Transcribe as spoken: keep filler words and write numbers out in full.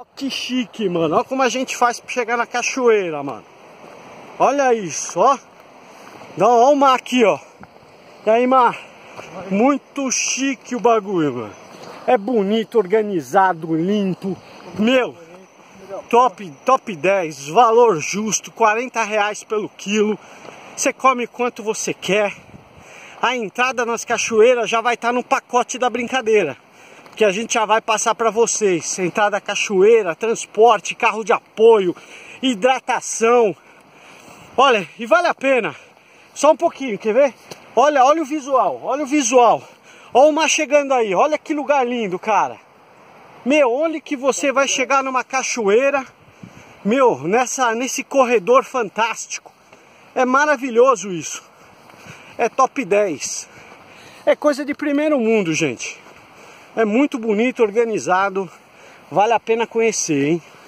Que chique, mano. Olha como a gente faz pra chegar na cachoeira, mano. Olha isso, ó. Dá ó o mar aqui, ó. E aí, mar? Muito chique o bagulho, mano. É bonito, organizado, limpo. Meu, top, top dez, valor justo, quarenta reais pelo quilo. Você come quanto você quer. A entrada nas cachoeiras já vai estar no pacote da brincadeira, que a gente já vai passar para vocês. Entrada cachoeira, transporte, carro de apoio, hidratação. Olha, e vale a pena. Só um pouquinho, quer ver? Olha, olha o visual, olha o visual. Olha o mar chegando aí, olha que lugar lindo, cara. Meu, onde que você vai chegar numa cachoeira, meu, nessa, nesse corredor fantástico. É maravilhoso isso. É top dez. É coisa de primeiro mundo, gente. É muito bonito, organizado. Vale a pena conhecer, hein?